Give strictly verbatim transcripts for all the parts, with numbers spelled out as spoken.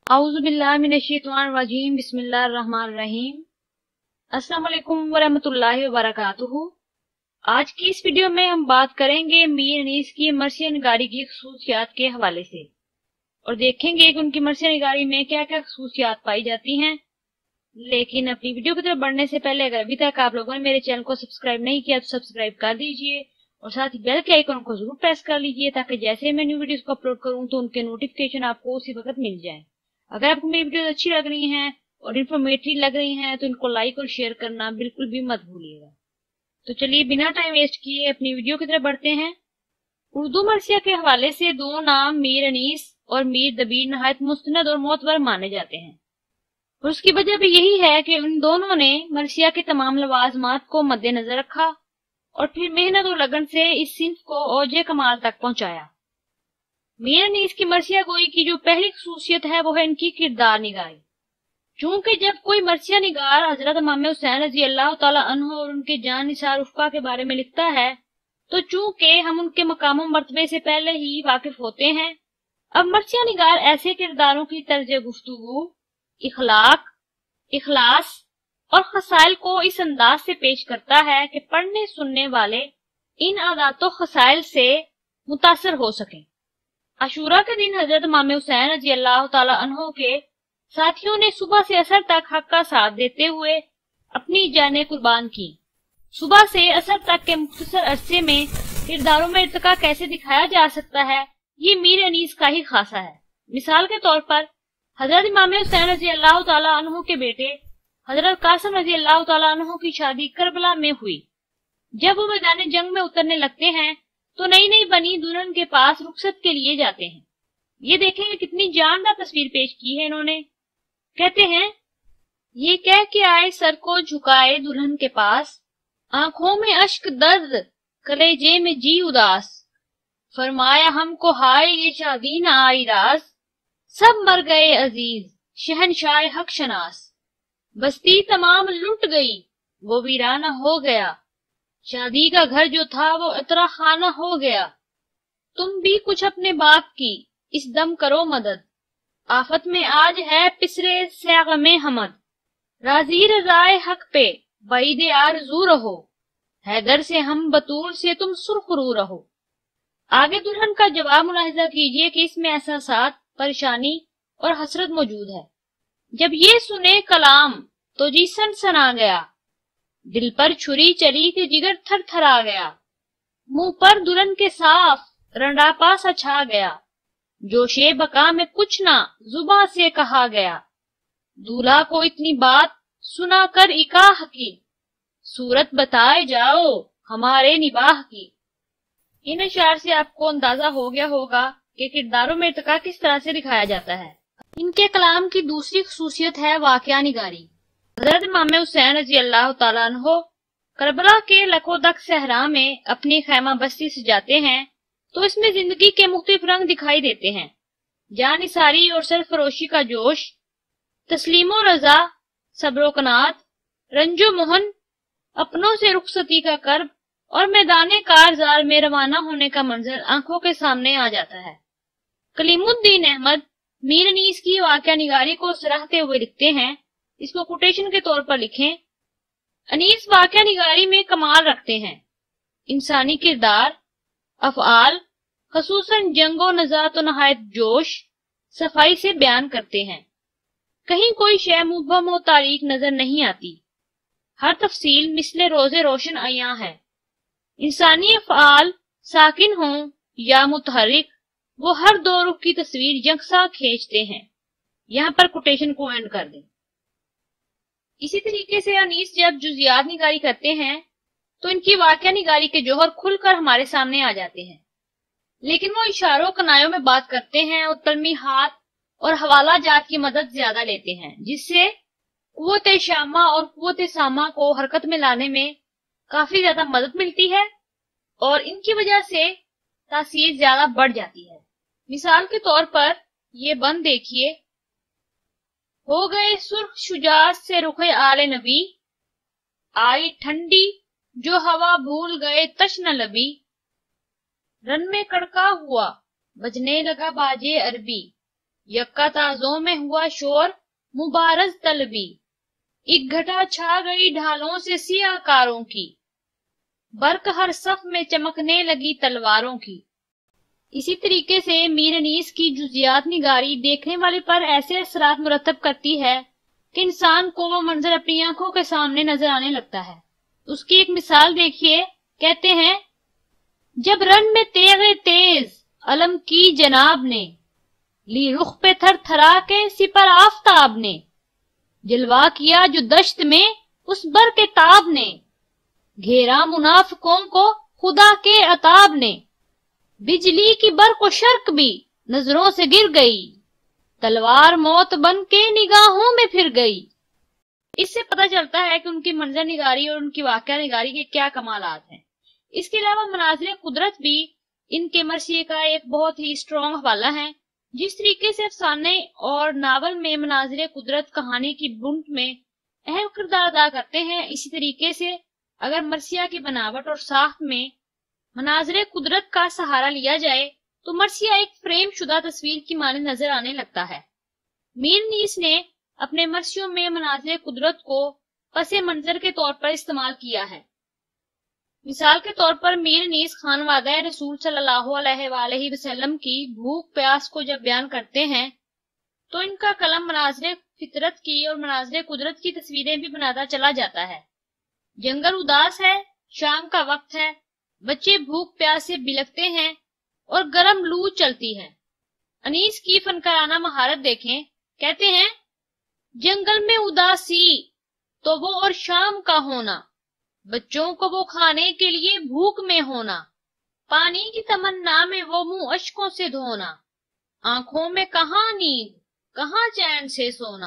औज़ुबिल्लाहि मिनश्शैतानिर्रजीम बिस्मिल्लाहिर्रहमानिर्रहीम। अस्सलाम वालेकुम वरहमतुल्लाहि वबरकातुहू। आज की इस वीडियो में हम बात करेंगे मीर अनीस की मरसिया निगारी की खसूसियात के हवाले से और देखेंगे कि उनकी मरसिया निगारी में क्या क्या खसूसियात पाई जाती हैं। लेकिन अपनी वीडियो की तरफ बढ़ने से पहले अगर अभी तक आप लोगों ने मेरे चैनल को सब्सक्राइब नहीं किया तो सब्सक्राइब कर दीजिए और साथ ही बेल के आइकन को जरूर प्रेस कर लीजिए ताकि जैसे मैं न्यू वीडियोस को अपलोड करूं तो उनके नोटिफिकेशन आपको उसी वक्त मिल जाए। अगर आपको मेरी वीडियो अच्छी लग रही हैं और इन्फॉर्मेटिव लग रही हैं तो इनको लाइक और शेयर करना बिल्कुल भी मत भूलिएगा। तो चलिए बिना टाइम वेस्ट किए अपनी वीडियो की तरफ बढ़ते हैं। उर्दू मरसिया के हवाले से दो नाम मीर अनीस और मीर दबीर नहायत मुस्तनद और मोतबर माने जाते हैं और उसकी वजह भी यही है कि उन दोनों ने मरसिया के तमाम लवाजमात को मद्देनजर रखा और फिर मेहनत और लगन से इस सिंफ को औजे कमाल तक पहुंचाया। मीर अनीस की मरसिया गोई की जो पहली खसूसियत है वो है इनकी किरदार निगारी। चूंकि जब कोई मरसिया निगार हजरत इमाम हुसैन रजी अल्लाह तआला अन्हु और उनके जान निसार उफ़्का के बारे में लिखता है तो चूंकि हम उनके मकाम मर्तबे से पहले ही वाकिफ होते हैं, अब मरसिया निगार ऐसे किरदारों की तर्ज गुफ्तगू, इखलाक, इखलास और खसाइल को इस अंदाज से पेश करता है कि पढ़ने सुनने वाले इन आदातों खसाइल से मुतासर हो सकें। अशूरा के दिन हजरत इमाम हुसैन रजी अल्लाह तआला अन्हु के साथियों ने सुबह से असर तक हक का साथ देते हुए अपनी जानें कुर्बान की। सुबह से असर तक के मुख्तसर अरसे में किरदारों में इर्तिका कैसे दिखाया जा सकता है, ये मीर अनीस का ही खासा है। मिसाल के तौर पर हजरत इमाम हुसैन रजी अल्लाह तआला अन्हु के बेटे हजरत कासिम रजी अल्लाह तआला अन्हु की शादी करबला में हुई। जब वो मैदान जंग में उतरने लगते हैं तो नई नई बनी दुल्हन के पास रुखसत के लिए जाते हैं। ये देखेंगे कितनी जानदार तस्वीर पेश की है इन्होंने। कहते हैं, ये कह के आए सर को झुकाए दुल्हन के पास, आंखों में अश्क दर्द कलेजे में जी उदास, फरमाया हमको हाय ये शादी न आई रास, सब मर गए अजीज शहनशाह हक शनास, बस्ती तमाम लुट गई वो वीराना हो गया, शादी का घर जो था वो इतरा खाना हो गया, तुम भी कुछ अपने बाप की इस दम करो मदद, आफत में आज है पिसरे सैगमे हमद, राजी रजाए हक पे वईदे आरज़ू रहो, हैदर से हम बतूल से तुम सुरखरू रहो। आगे दुल्हन का जवाब मुलाहिजा कीजिए कि इसमें एहसासात, परेशानी और हसरत मौजूद है। जब ये सुने कलाम तो जी सनसना गया, दिल पर छुरी चली के जिगर थर थर आ गया, मुंह पर दुल्हन के साफ रंडापा सा छा गया, जोशे बका में कुछ ना जुबां से कहा गया, दूल्हा को इतनी बात सुना कर इकाह की, सूरत बताए जाओ हमारे निबाह की। इन अशार से आपको अंदाजा हो गया होगा कि किरदारों में इर्तिका किस तरह से दिखाया जाता है। इनके कलाम की दूसरी खसूसियत है वाकया निगारी। हजरत इमाम हुसैन रजी अल्लाह तआला अन्हु करबला के लकोदक सहरा में अपनी खैमा बस्ती सजाते हैं तो इसमें जिंदगी के मुख्तलिफ रंग दिखाई देते हैं। जानिसारी और सरफरोशी का जोश, तस्लीमो रजा, सब्रो कनात, रंजो मोहन, अपनों से रुखसती का कर्ब और मैदाने कारजार में रवाना होने का मंजर आंखों के सामने आ जाता है। कलीमुद्दीन अहमद मीर अनीस की वाकया निगारी को सराहते हुए लिखते हैं, इसको कोटेशन के तौर पर लिखें, अनीस वाकया निगारी में कमाल रखते हैं। इंसानी किरदार, अफआल, खसूसन जंगो नजा तो नहायत जोश, सफाई से बयान करते हैं। कहीं कोई शय मुबहम और तारीख नजर नहीं आती, हर तफसील मिसले रोजे रोशन आया है। इंसानी अफआल साकिन हों या मुतहरिक, वो हर दो रुख की तस्वीर यकसा खींचते हैं। यहाँ पर कोटेशन को एंड कर दें। इसी तरीके से अनीस जब जुजियात निगारी करते हैं तो इनकी वाकया निगारी के जौहर खुलकर हमारे सामने आ जाते हैं, लेकिन वो इशारों कनायों में बात करते हैं और तलमी हाथ और हवाला जात की मदद ज्यादा लेते हैं, जिससे कुव्वत शामा और कुव्वत सामा को हरकत में लाने में काफी ज्यादा मदद मिलती है और इनकी वजह से तासीर ज्यादा बढ़ जाती है। मिसाल के तौर पर ये बंद देखिए, हो गए सुर्ख शुजात से रुखे आले नबी, आई ठंडी जो हवा भूल गए तश्न लबी, रन में कड़का हुआ बजने लगा बाजे अरबी, यक्का ताजों में हुआ शोर मुबारज तलबी, एक घटा छा गई ढालों से सियाकारों की, बर्क हर सफ में चमकने लगी तलवारों की। इसी तरीके से मीर अनीस की जुजियात निगारी देखने वाले पर ऐसे असरात मुरतब करती है कि इंसान को वो मंजर अपनी आंखों के सामने नजर आने लगता है। उसकी एक मिसाल देखिए, कहते हैं, जब रन में तेगे तेज अलम की जनाब ने, ली रुख पे थर थरा के सिपर आफताब ने, जलवा किया जो दश्त में उस बर के ताब ने, घेरा मुनाफिकों को खुदा के अताब ने, बिजली की बर्क शर्क भी नजरों से गिर गई, तलवार मौत बन के निगाहों में फिर गई। इससे पता चलता है कि उनकी मंजर निगारी और उनकी वाकया निगारी के क्या कमालात हैं। इसके अलावा मनाज़िर कुदरत भी इनके मरसिए का एक बहुत ही स्ट्रॉन्ग हवाला है। जिस तरीके से अफसाने और नावल में मनाज़िर कुदरत कहानी की बुनत में अहम किरदार अदा करते हैं, इसी तरीके से अगर मरसिया की बनावट और साख्त में मनाज़िर कुदरत का सहारा लिया जाए तो मरसिया एक फ्रेम शुदा तस्वीर की माने नजर आने लगता है। मीर अनीस ने अपने मरसियों में मनाज़िर कुदरत को पसे मंजर के तौर पर इस्तेमाल किया है। मिसाल के तौर पर मीर अनीस खानवादा रसूल सल्लल्लाहु अलैहि वसल्लम की भूख प्यास को जब बयान करते हैं तो इनका कलम मनाज़िर फितरत की और मनाज़िर कुदरत की तस्वीरें भी बनाता चला जाता है। जंगल उदास है, शाम का वक्त है, बच्चे भूख प्यास से बिलखते हैं और गर्म लू चलती है। अनीस की फनकाराना महारत देखें, कहते हैं, जंगल में उदासी तो वो और शाम का होना, बच्चों को वो खाने के लिए भूख में होना, पानी की तमन्ना में वो मुंह अश्कों से धोना, आंखों में कहाँ नींद कहाँ चैन से सोना।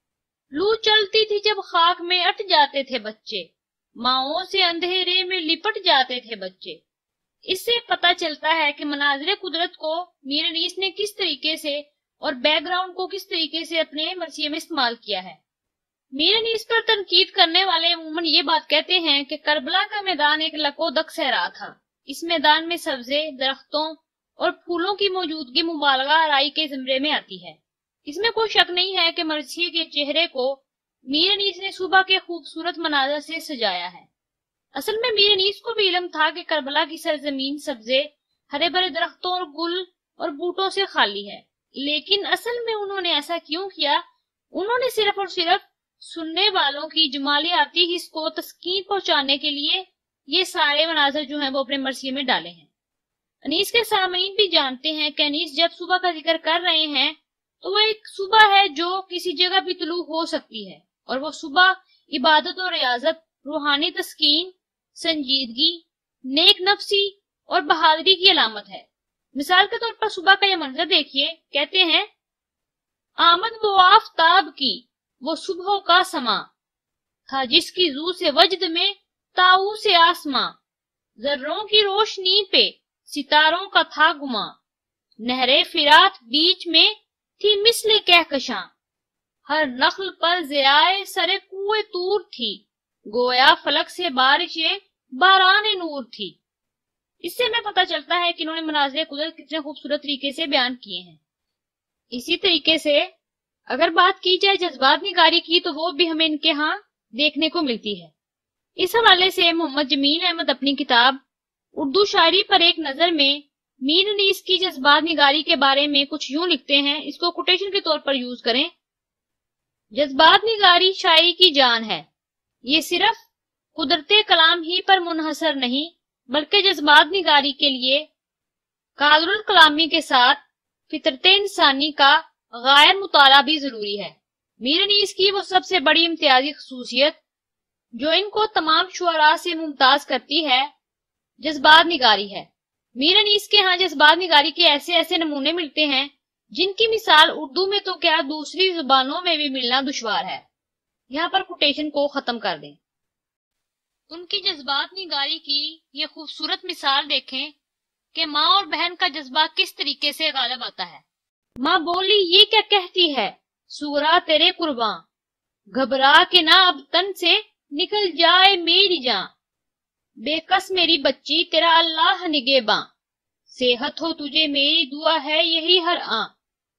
लू चलती थी जब खाक में अट जाते थे बच्चे, माओं से अंधेरे में लिपट जाते थे बच्चे। इससे पता चलता है कि मनाज़िर कुदरत को मीर अनीस ने किस तरीके से और बैकग्राउंड को किस तरीके से अपने मरसिए में इस्तेमाल किया है। मीर अनीस पर तनकीद करने वाले अमूमन ये बात कहते हैं कि करबला का मैदान एक लकोदक सहरा था। इस मैदान में सब्जे, दरख्तों और फूलों की मौजूदगी मुबालगा आराई के ज़िम्रे में आती है। इसमें कोई शक नहीं है कि मरसिए के चेहरे को मीर अनीस ने सुबह के खूबसूरत मनाजर से सजाया है। असल में मीर अनीस को भी इल्म था कि करबला की सरजमीन सब्जे, हरे भरे दरख्तों और गुल और बूटों से खाली है, लेकिन असल में उन्होंने ऐसा क्यों किया? उन्होंने सिर्फ और सिर्फ सुनने वालों की जमालियाती हिस्स को तस्कीन पहुंचाने के लिए ये सारे मनाजर जो हैं वो अपने मरसिए में डाले हैं। अनीस के सामीन भी जानते हैं कि अनीस जब सुबह का जिक्र कर रहे हैं तो वो एक सुबह है जो किसी जगह भी तुलू हो सकती है, और वो सुबह इबादत और रियाजत, रूहानी तस्कीन, संजीदगी, नेक नफ्सी और बहादुरी की अलामत है। मिसाल के तौर पर सुबह का ये मंजर देखिए, कहते हैं, आमद वो आफताब की वो सुबह का समा था जिसकी जू से वजद में ताऊ से आसमां, जर्रों की रोशनी पे सितारों का था गुमा, नहरे फिरात बीच में थी मिसले कहकशां, हर नख्ल पर ज़ियाए सरे कुए तूर थी, गोया फलक से बारिशें बाराने नूर थी। इससे हमें पता चलता है कि इन्होंने मनाज़िर कुदरत कितने खूबसूरत तरीके से बयान किए हैं। इसी तरीके से अगर बात की जाए जज्बात निगारी की तो वो भी हमें इनके यहाँ देखने को मिलती है। इस हवाले से मोहम्मद जमील अहमद अपनी किताब उर्दू शायरी पर एक नजर में मीर अनीस की जज्बात निगारी के बारे में कुछ यूं लिखते हैं, इसको कोटेशन के तौर पर यूज करें। जज्बात निगारी शायरी की जान है, ये सिर्फ कुदरते कलाम ही पर मुनहसर नहीं बल्कि जज्बात निगारी के लिए कादरुल कलामी के साथ फितरत इंसानी का गायर मुताला भी जरूरी है। मीर अनीस की वो सबसे बड़ी इम्तियाजी खसूसियत जो इनको तमाम शुअरा से मुमताज करती है जज्बात निगारी है। मीर अनीस के यहाँ जज्बात निगारी के ऐसे ऐसे नमूने मिलते हैं जिनकी मिसाल उर्दू में तो क्या दूसरी जुबानों में भी मिलना दुश्वार है। यहाँ पर कोटेशन को खत्म कर दें। उनकी जज्बात निगारी की ये खूबसूरत मिसाल देखें कि माँ और बहन का जज्बा किस तरीके से गालिब आता है। माँ बोली, ये क्या कहती है सूरा तेरे कुर्बान, घबरा के ना अब तन से निकल जाए मेरी जान, बेकस मेरी बच्ची तेरा अल्लाह निगेबां, सेहत हो तुझे मेरी दुआ है यही हर आं,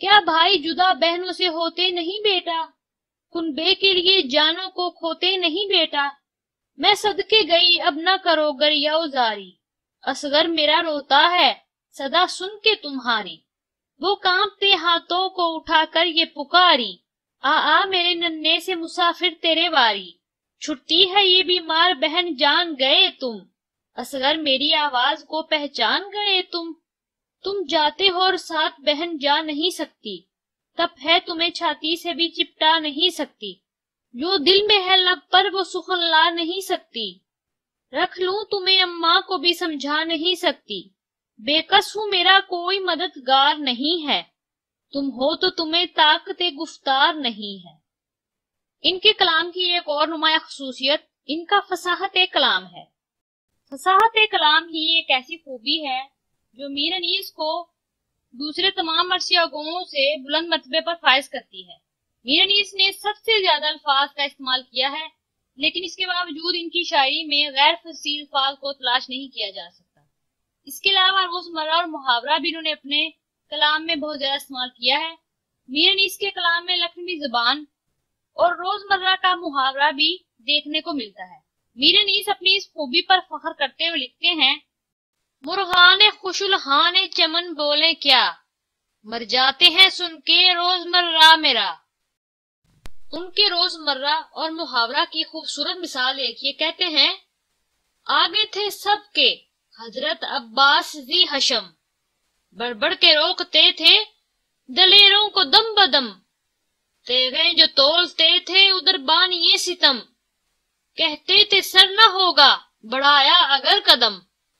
کیا بھائی جدا بہنوں سے ہوتے نہیں بیٹا، کنبے کے لیے جانوں کو کھوتے نہیں بیٹا، میں صدقے گئی اب نہ کرو گریہ و زاری، اصغر میرا روتا ہے صدا سن کے تمہاری، وہ کانپتے ہاتھوں کو اٹھا کر یہ پکاری، آ آ میرے ننھے سے مسافر تیرے واری، چھٹی ہے یہ بیمار بہن جان گئے تم، اصغر میری آواز کو پہچان گئے تم، تم جاتے ہو اور ساتھ بہن جا نہیں سکتی، تپ ہے تمہیں چھاتی سے بھی چپٹا نہیں سکتی، جو دل میں ہے لب پر وہ سخن لا نہیں سکتی، رکھ لوں تمہیں اماں کو بھی سمجھا نہیں سکتی، بے کس ہوں میرا کوئی مددگار نہیں ہے، تم ہو تو تمہیں طاقت گفتار نہیں ہے۔ ان کے کلام کی ایک اور نمایاں خصوصیت ان کا فصاحت کلام ہے۔ فصاحت کلام ہی ایک ایسی خوبی ہے جو میر انیس کو دوسرے تمام مرثیہ گوؤں سے بلند مرتبے پر فائز کرتی ہے۔ میر انیس نے سب سے زیادہ الفاظ کا استعمال کیا ہے، لیکن اس کے باوجود ان کی شاعری میں غیر فصیح الفاظ کو تلاش نہیں کیا جا سکتا۔ اس کے علاوہ روزمرہ اور محاورہ بھی انہوں نے اپنے کلام میں بہت زیادہ استعمال کیا ہے۔ میر انیس کے کلام میں لکھنوی زبان اور روزمرہ کا محاورہ بھی دیکھنے کو ملتا ہے۔ میر انیس اپنی اس خوبی پر فخر کرتے ہوئے لکھتے ہیں، مرغان خوش الحان چمن بولے کیا، مر جاتے ہیں سن کے روزمرہ میرا۔ ان کے روزمرہ اور محاورہ کی خوبصورت مثال دیکھیے، کہتے ہیں، آگے تھے سب کے حضرت عباس ذی حشم، بڑھ بڑھ کے روکتے تھے دلیروں کو دم بدم، تیغیں جو تولتے تھے ادھر بانی ستم، کہتے تھے سر نہ ہوگا بڑھایا اگر قدم۔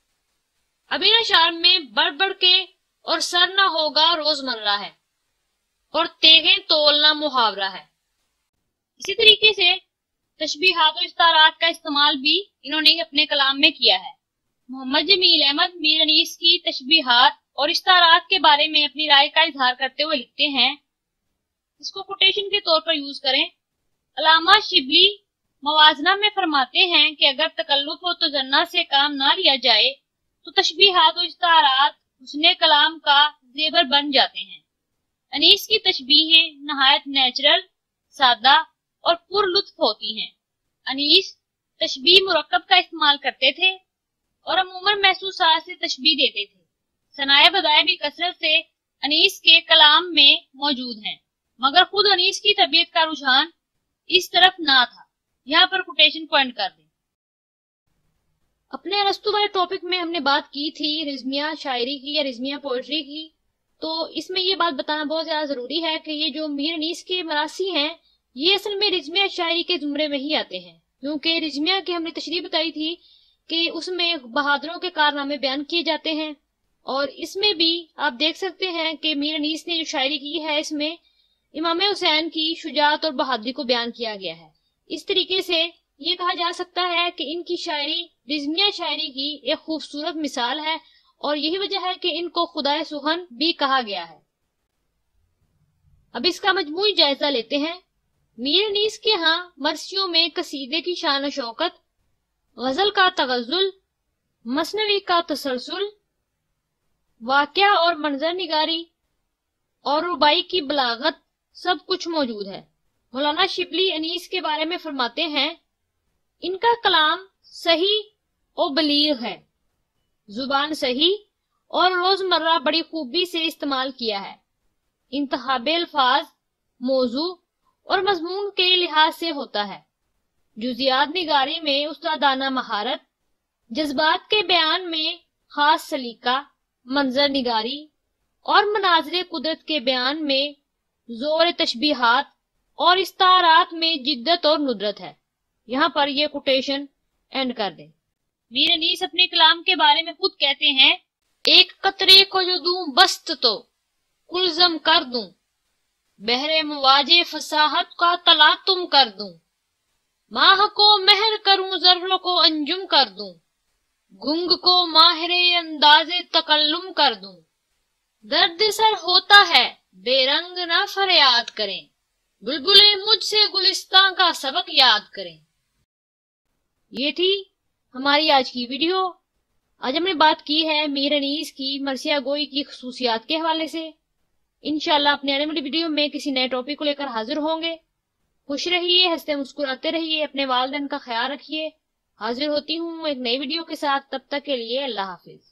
اب ان اشعار میں بڑھ بڑھ کے اور سر نہ ہوگا روزمرہ ہے اور تیغیں تولنا محاورہ ہے۔ اسی طریقے سے تشبیہات و استعارات کا استعمال بھی انہوں نے اپنے کلام میں کیا ہے۔ محمد جمیل احمد میر انیس کی تشبیہات اور استعارات کے بارے میں اپنی رائے کا اظہار کرتے ہوئے لکھتے ہیں، اس کو کوٹیشن کے طور پر یوز کریں۔ علامہ شبلی موازنہ میں فرماتے ہیں کہ اگر تکلف و تجنہ سے کام نہ لیا جائے تو تشبیہات و استعارات حسن کلام کا زیور بن جاتے ہیں۔ انیس کی تشبیہیں نہایت نیچرل، سادہ اور پر لطف ہوتی ہیں۔ انیس تشبیہ مرکب کا استعمال کرتے تھے اور عموماً محسوسات سے تشبیہ دیتے تھے۔ ثنائے بدائے بھی کثرت سے انیس کے کلام میں موجود ہیں، مگر خود انیس کی طبیعت کا رجحان اس طرف نہ تھا۔ یہاں پر کوٹیشن پوائنٹ کر دیں۔ اپنے ارسطو والے ٹاپک میں ہم نے بات کی تھی رزمیہ شاعری کی یا رزمیہ پوئٹری کی، تو اس میں یہ بات بتانا بہت زیادہ ضروری ہے کہ یہ جو میر انیس کے مراثی ہیں یہ اصل میں رزمیہ شاعری کے زمرے میں ہی آتے ہیں، کیونکہ رزمیہ کی ہم نے تشریح بتائی تھی کہ اس میں بہادروں کے کارنامے بیان کیے جاتے ہیں، اور اس میں بھی آپ دیکھ سکتے ہیں کہ میر انیس نے جو شاعری کی ہے اس میں امام حسین کی شجاعت اور بہادری کو بیان کیا گیا ہے۔ اس طریقے سے یہ کہا جا سکتا ہے کہ ان کی شاعری رزمیہ شاعری کی ایک خوبصورت مثال ہے، اور یہی وجہ ہے کہ ان کو خدائے سخن بھی کہا گیا ہے۔ اب اس کا مجموعی جائزہ لیتے ہیں۔ میر انیس کے ہاں مرثیوں میں قصیدے کی شان و شوکت، غزل کا تغزل، مثنوی کا تسلسل، واقعہ اور منظر نگاری اور ربائی کی بلاغت سب کچھ موجود ہے۔ مولانا شبلی انیس کے بارے میں فرماتے ہیں، ان کا کلام صحیح اور بلیغ ہے، زبان صحیح اور روزمرہ بڑی خوبی سے استعمال کیا ہے، انتخاب الفاظ موضوع اور مضمون کے لحاظ سے ہوتا ہے، جزیات نگاری میں استادانہ مہارت، جذبات کے بیان میں خاص سلیقہ، منظر نگاری اور مناظر قدرت کے بیان میں زور تشبیہات اور استعارات میں جدت اور ندرت ہے۔ یہاں پر یہ کوٹیشن اینڈ کر دیں۔ میر انیس اپنے کلام کے بارے میں خود کہتے ہیں، ایک قطرے کو جو دوں بست تو کلزم کر دوں، بحر مواجہ فصاحت کا تلاطم کر دوں، ماہ کو مہر کروں ذروں کو انجم کر دوں، گنگ کو ماہر انداز تکلم کر دوں، درد سر ہوتا ہے بے رنگ نہ فریاد کریں، بلبلیں مجھ سے گلستان کا سبق یاد کریں۔ یہ تھی ہماری آج کی ویڈیو۔ آج ہم نے بات کی ہے میر انیس کی مرثیہ گوئی کی خصوصیات کے حوالے سے۔ انشاءاللہ اپنے آنے والی ویڈیو میں کسی نئے ٹاپک کو لے کر حاضر ہوں گے۔ خوش رہیے، ہنستے مسکراتے رہیے، اپنے والدین کا خیال رکھیے۔ حاضر ہوتی ہوں ایک نئی ویڈیو کے ساتھ، تب تک کے لیے اللہ حافظ۔